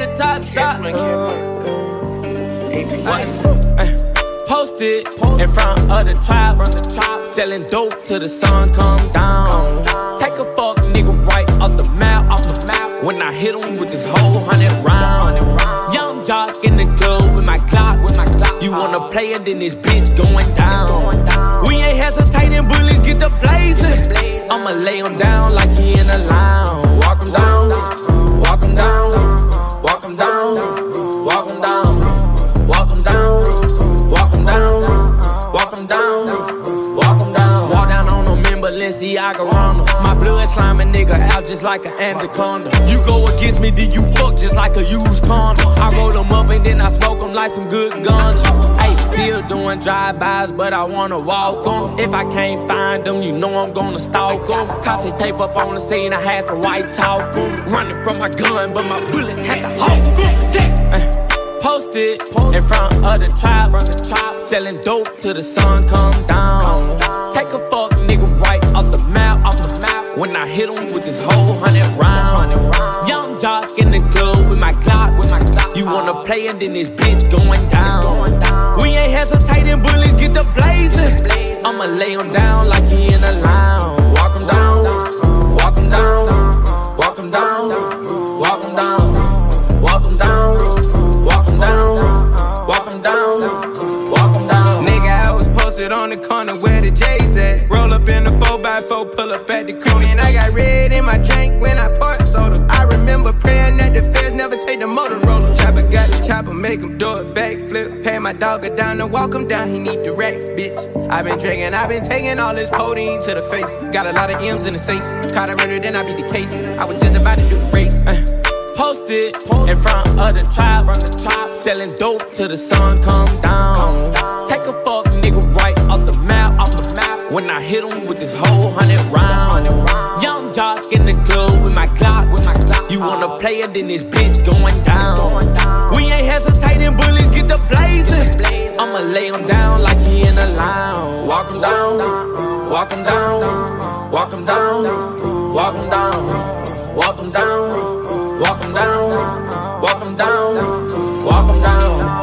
that top shot. Posted in front of the tribe, selling dope till the sun come down. Take a fuck nigga right off the map, when I hit him with this whole 100 round. Young jock in the club with my Glock. You wanna play it, then this bitch going down. We ain't hesitating, bullies get the blazing. I'ma lay him down like he in a lounge. Walk him down, walk him down, walk him down, walk him down, walk him down, walk him down, walk him down, walk him down. Walk down on them in Balenciaga Ronalds. My blood slime a nigga out just like an anaconda. You go against me, then you fuck just like a used condom. I roll them up and then I smoke them like some good guns. Hey, still doing drive-bys, but I wanna walk them. If I can't find them, you know I'm gonna stalk them. Cause tape up on the scene, I had to white talk them. Running from my gun, but my bullets had to hold them. Posted in front of the tribe, selling dope till the sun come down. Take a fuck nigga right off the map, when I hit him with this whole 100 round. Young jock in the club with my Glock. You wanna play it, then this bitch going down. We ain't hesitating, bullies get the blazing. I'ma lay him down like he in a lounge. Walk him down, walk him down, walk him down, walk him down, walk him down, walk him down, walk him down, walk him down. Nigga, I was posted on the corner where the J's at. Roll up in the 4x4, pull up at the corner. And I got red in my drink when I poured soda. I remember praying that the feds never take the Motorola. Chopper got the chopper, make him do a backflip. Pay my dog down and walk him down, he need the racks, bitch. I been drinking, I been taking all this codeine to the face. Got a lot of M's in the safe. Caught a murder, then I beat the case. I was just about to do the race. Posted in front of the tribe, selling dope till the sun come down. Take a fuck nigga right off the map, when I hit him with this whole 100 round. Young jock in the club with my Glock. You wanna play it, then this bitch going down. We ain't hesitating, bullies get the blazing. I'ma lay him down like he in a lounge. Walk him down, walk him down, walk him down, walk him down, walk him down, walk him down, walk him down, walk him down.